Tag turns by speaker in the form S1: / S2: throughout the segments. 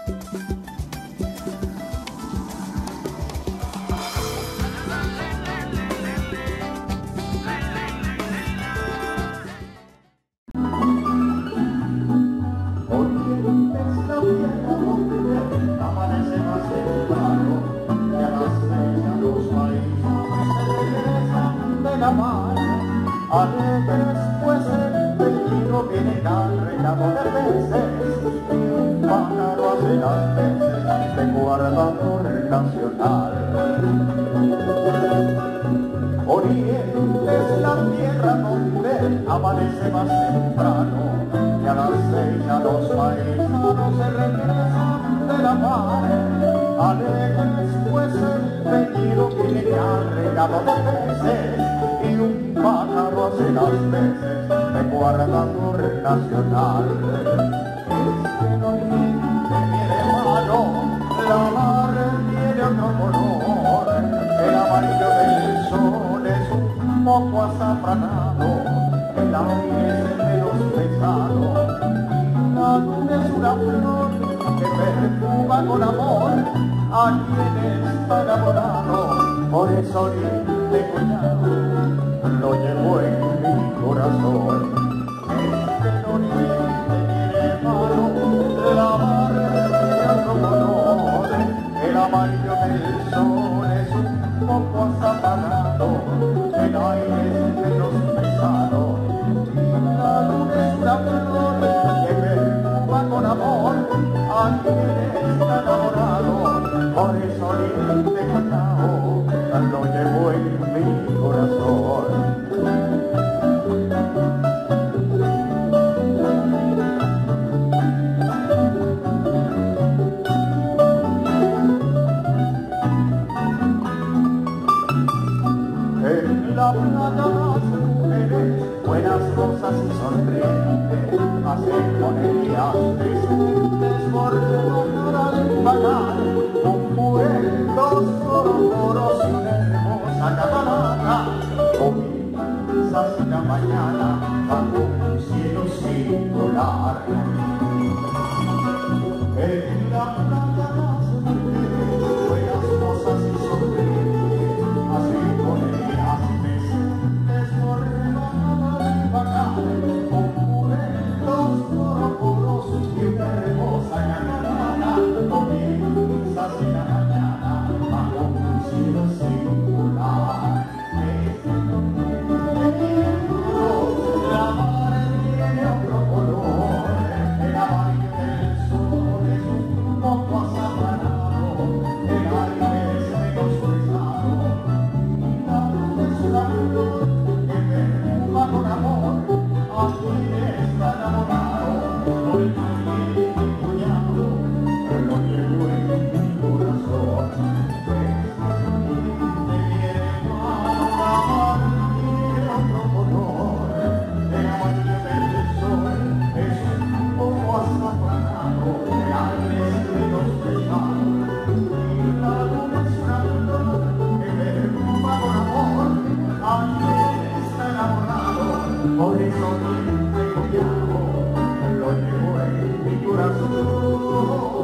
S1: Alegres pues el peligro viene cargado de peces, un pájaro hace las veces de guardador nacional. Oriente es la tierra donde amanece más temprano, y a las 6 ya los paisanos se regresan de la mar. Alegres pues el peligro viene cargado de peces, y un pájaro hace las veces de guardador nacional. Es que el oriente viene malo, la mar tiene otro color, el amarillo del sol es un poco azafranado, el aire es menos pesado, la luna es una flor que perfuma con amor a quien está enamorado. Por eso oriente, cuidado, lo llevo en mi corazón. Este oriente viene malo, la mar tiene otro color, el amarillo del sol es un poco azafranado, el aire es menos pesado, la luna es una flor que perfuma con amor a quien está enamorado. Por eso oriente, cuidado, lo llevo en mi corazón. En la playa las mujeres, buenas rosas y sonrientes, hacen monerías decentes por lograr el pagar un mujer, dos corocoros y una hermosa catalana, comienzas la mañana bajo un cielo singular. En la playa las mujeres, buenas rosas y sonrientes, hacen monerías decentes por lograr el pagar un mujer, dos corocoros y una hermosa catalana, comienzas la mañana bajo un cielo singular. La mar tiene otro color, el amarillo del sol es un poco azafranado, el aire es menos pesado, la luna es una flor que perfuma con amor a quien está enamorado. Por el oriente, cuidado, lo llevo en mi corazón. Este viene malo, la mar tiene otro color, el amarillo del sol es un poco azafranado, el aire es menos pesado, y la luna es una flor que perfuma con amor a quien está enamorado. Por eso oriente, cuidado, lo llevo en mi corazón.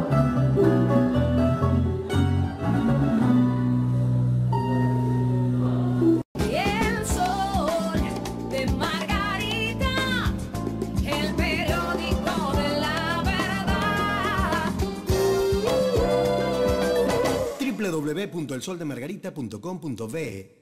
S2: El Sol de Margarita, el periódico de la verdad.
S3: www.elsoldemargarita.com.be